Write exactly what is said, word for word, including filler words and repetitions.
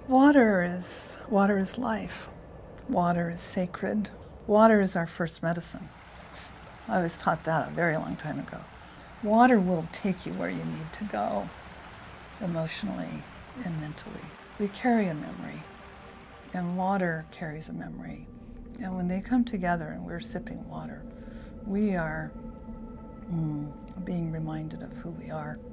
Water is, water is life. Water is sacred. Water is our first medicine. I was taught that a very long time ago. Water will take you where you need to go, emotionally and mentally. We carry a memory, and water carries a memory. And when they come together and we're sipping water, we are mm, being reminded of who we are.